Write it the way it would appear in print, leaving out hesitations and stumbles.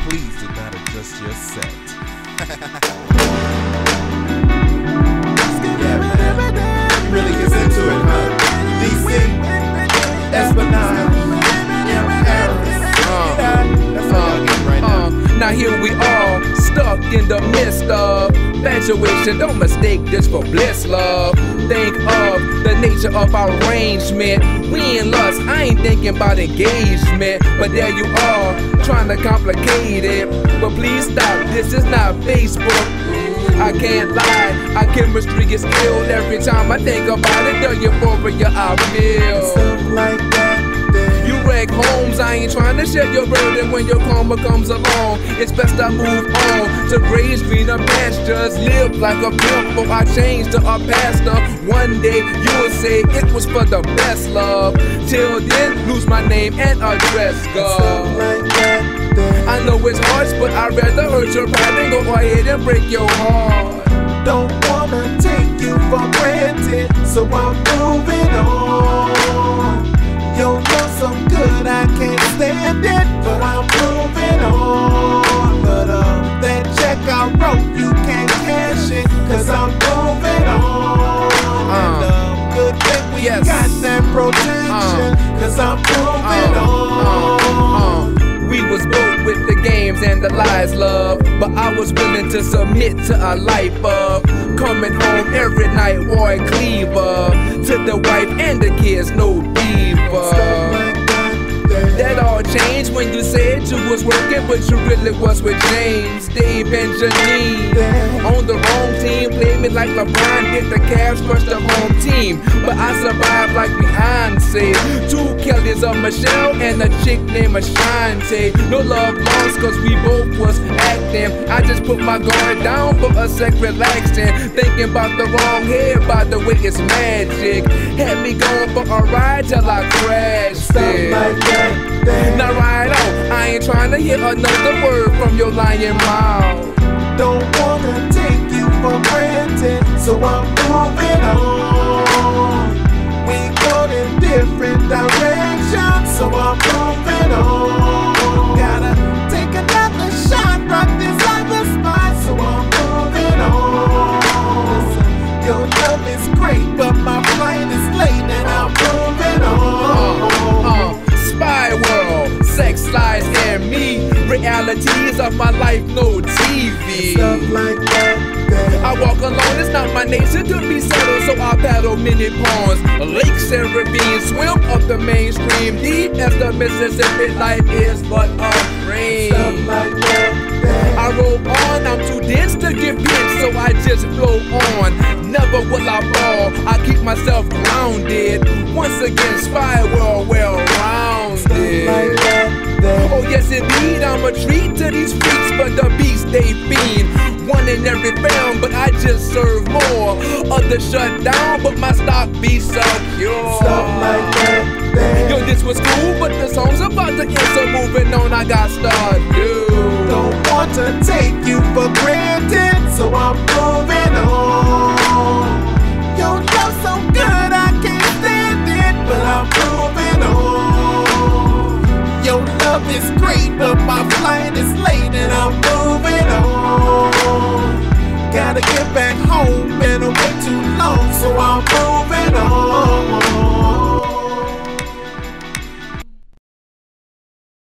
Please do not adjust your set. Really gets into it, huh? DC, Esplanade, that's how y'all getting right now. Now here we are, stuck in the midst of infatuation. Don't mistake this for bliss, love. Think of the nature of our arrangement. We in lust, I ain't thinking about engagement. But there you are, trying to complicate it. But please stop, this is not Facebook. I can't lie, our chemistry gets ill every time I think about it. The euphoria I feel. Stuff like that. You wreck homes, I ain't trying to share your burden when your karma comes along. It's best I move on to graves, greener pastures. Live like a pimp, or I change to a pastor. One day you'll say it was for the best, love. Till then, lose my name and address, God. Like that. I know it's harsh, but I'd rather hurt your pride than go ahead and break your heart. Don't wanna take you for granted, so I'm moving on. Your love so good I can't stand it, but I'm moving on. But that check I wrote, you can't cash it, cause I'm moving on. And good thing we got that protection, cause I'm moving on. We was both with the games and the lies, love, but I was willing to submit to a life of coming home every night, Roy Cleaver, to the wife and the kids, no diva. That all changed when you said you was working, but you really was with James, Dave, and Janine. On the wrong team, played me like LeBron did the Cavs first of home team. But I survived like Beyonce. Two Kellys, a Michelle and a chick named Ashante. No love lost cause we both was acting. I just put my guard down for a sec, relaxing. Thinking about the wrong head, by the way it's magic. Had me going for a ride till I crashed. Stuff like that. Now right on, I ain't trying to hear another word from your lying mouth. Don't wanna take you for granted, so I'm moving on. We go in different directions, so I'm moving on. Gotta take another shot, rock this other spot, so I'm moving on. Listen, your love is great, but my flight is late and I'm moving on. Spy world, sex, lies, and me. Realities of my life, no TV. Stuff like that. I walk alone, it's not my nature to be settled, so I paddle many ponds, lakes and ravines, swim up the mainstream, deep as the Mississippi. Life is but a dream. Stuff like that. I roll on, I'm too dense to give in, so I just flow on. Never will I fall, I keep myself grounded. Once again, spy world, well-rounded. Oh yes indeed, I'm a treat to these freaks, but the beast they fiend. One in every film, but I just serve more. Others shut down, but my stock be secure. Stuff like that. Yo, this was cool, but the song's about to end, so moving on, I got started. Don't want to take you for granted, so I'm moving on. Your love so good I can't stand it, but I'm moving on. Your love is great, but my flight is late and I'm moving on. Gotta get back home, been away too long, so I'm moving on.